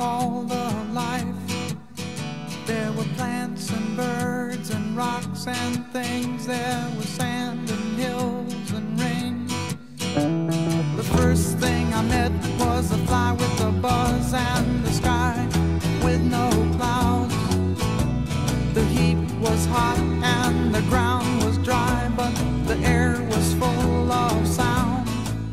all the life. There were plants and birds and rocks and things. There was sand and hills and rain. The first thing I met was a fly with a buzz and the sky with no clouds. The heat was hot and the ground was dry, but the air was full of sound.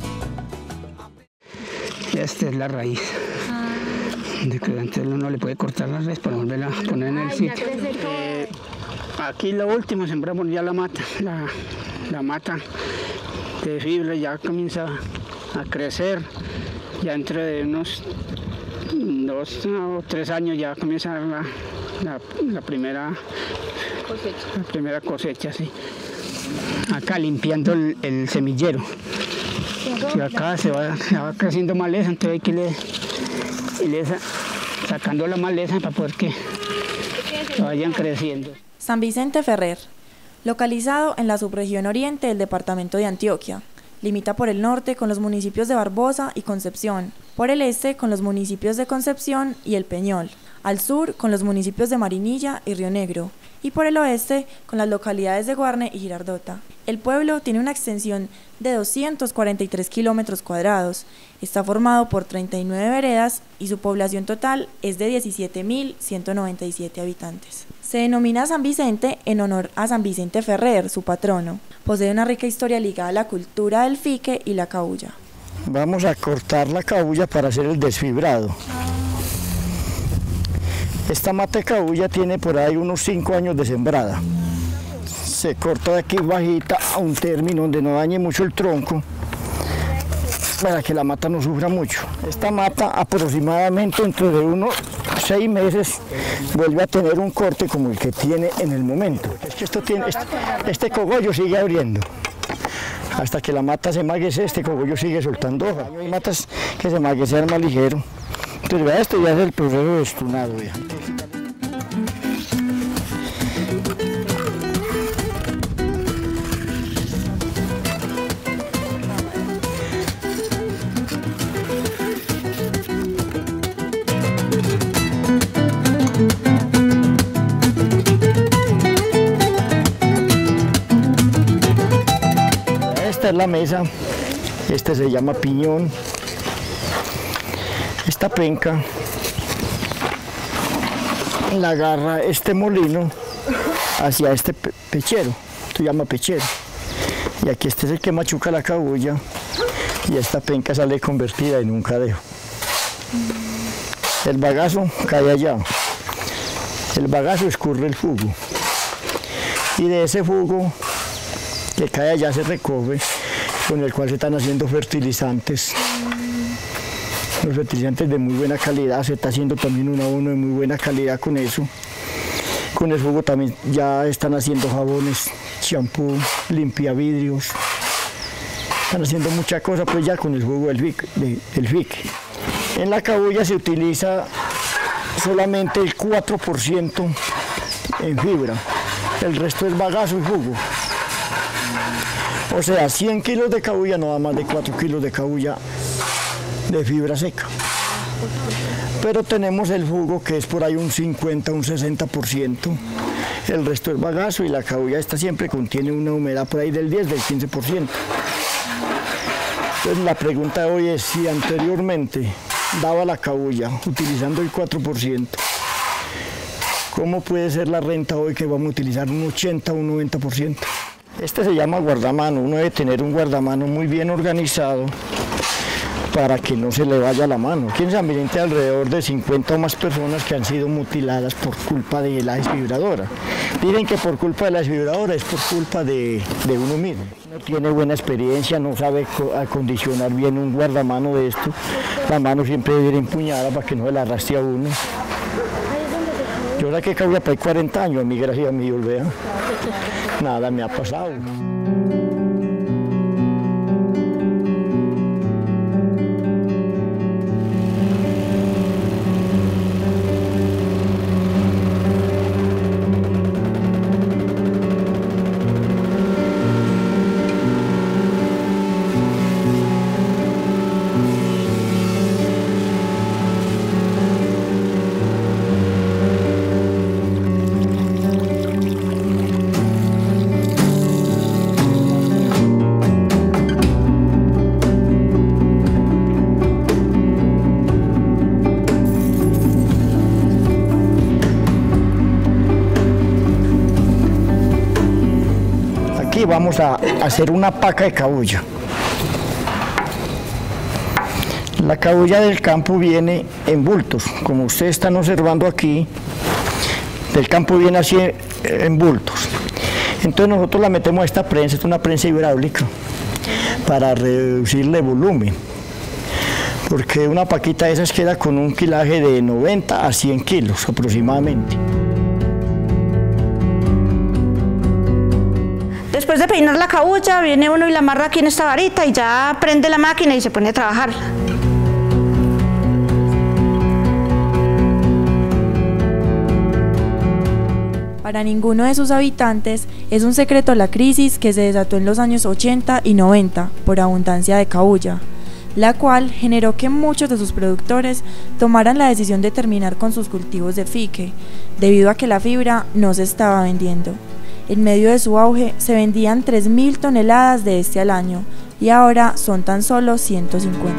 Esta es la raíz. Entonces uno le puede cortar la raíz para volverla a poner en el sitio. Aquí lo último sembramos ya la mata. La mata de fibra ya comienza a crecer. Ya dentro de unos 2 o 3 años ya comienza la primera cosecha, sí. Acá limpiando el semillero. Y acá se va creciendo maleza, entonces hay que irle sacando la maleza para poder que vayan creciendo. San Vicente Ferrer, localizado en la subregión oriente del departamento de Antioquia. Limita por el norte con los municipios de Barbosa y Concepción, por el este con los municipios de Concepción y El Peñol, al sur con los municipios de Marinilla y Río Negro, y por el oeste con las localidades de Guarne y Girardota. El pueblo tiene una extensión de 243 kilómetros cuadrados, está formado por 39 veredas y su población total es de 17.197 habitantes. Se denomina San Vicente en honor a San Vicente Ferrer, su patrono. Posee una rica historia ligada a la cultura del fique y la caulla. Vamos a cortar la caulla para hacer el desfibrado. Esta mata de caulla tiene por ahí unos 5 años de sembrada. Se corta de aquí bajita a un término donde no dañe mucho el tronco, para que la mata no sufra mucho. Esta mata aproximadamente dentro de unos 6 meses vuelve a tener un corte como el que tiene en el momento. Es que este cogollo sigue abriendo. Hasta que la mata se maguece, este cogollo sigue soltando hoja. Hay matas que se maguecean más ligero. Entonces vea, esto ya es el proceso de estunado. Vea. Esta es la mesa, este se llama piñón. Esta penca la agarra este molino hacia este pechero, se llama pechero. Y aquí este es el que machuca la caulla y esta penca sale convertida en un cadejo. El bagazo cae allá, el bagazo escurre el jugo y de ese jugo que cae allá se recoge, con el cual se están haciendo fertilizantes. Los fertilizantes de muy buena calidad, se está haciendo también un abono de muy buena calidad con eso. Con el jugo también ya están haciendo jabones, champú, limpiavidrios. Están haciendo muchas cosas pues ya con el jugo del fique. En la caulla se utiliza solamente el 4% en fibra, el resto es bagazo y jugo. O sea, 100 kilos de caulla no da más de 4 kilos de caulla de fibra seca. Pero tenemos el jugo que es por ahí un 50, un 60%. El resto es bagazo y la caulla esta siempre contiene una humedad por ahí del 10, del 15%. Entonces la pregunta de hoy es si anteriormente daba la caulla utilizando el 4%, ¿cómo puede ser la renta hoy que vamos a utilizar un 80 o un 90%? Este se llama guardamano, uno debe tener un guardamano muy bien organizado para que no se le vaya la mano. Aquí en San Vicente hay alrededor de 50 o más personas que han sido mutiladas por culpa de la desfibradora. Dicen que por culpa de la desfibradora es por culpa de uno mismo. No tiene buena experiencia, no sabe acondicionar bien un guardamano de esto. La mano siempre debe ir empuñada para que no se la arrastre a uno. Yo la que caulla para 40 años, a mí gracias a mi Dios, vea. Nada me ha pasado. aquí vamos a hacer una paca de cabuya. La cabuya del campo viene en bultos, como ustedes están observando aquí, del campo viene así en bultos. Entonces nosotros la metemos a esta prensa, es una prensa hidráulica, para reducirle volumen, porque una paquita de esas queda con un kilaje de 90 a 100 kilos aproximadamente. Después de peinar la cabuya, viene uno y la amarra aquí en esta varita y ya prende la máquina y se pone a trabajar. Para ninguno de sus habitantes es un secreto la crisis que se desató en los años 80 y 90 por abundancia de cabuya, la cual generó que muchos de sus productores tomaran la decisión de terminar con sus cultivos de fique, debido a que la fibra no se estaba vendiendo. En medio de su auge se vendían 3.000 toneladas de este al año y ahora son tan solo 150.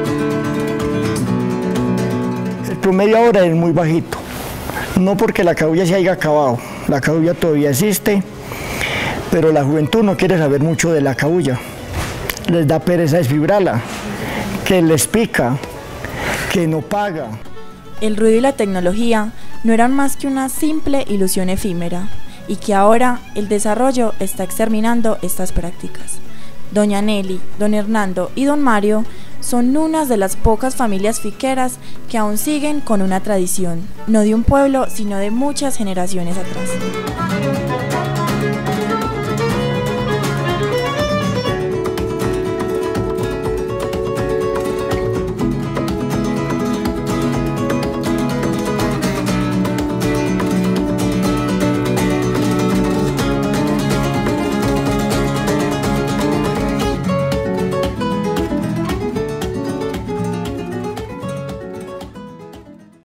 El promedio ahora es muy bajito, no porque la cabuya se haya acabado, la cabuya todavía existe, pero la juventud no quiere saber mucho de la cabuya, les da pereza desfibrarla, que les pica, que no paga. El ruido y la tecnología no eran más que una simple ilusión efímera, y que ahora el desarrollo está exterminando estas prácticas. Doña Nelly, don Hernando y don Mario son unas de las pocas familias fiqueras que aún siguen con una tradición, no de un pueblo, sino de muchas generaciones atrás.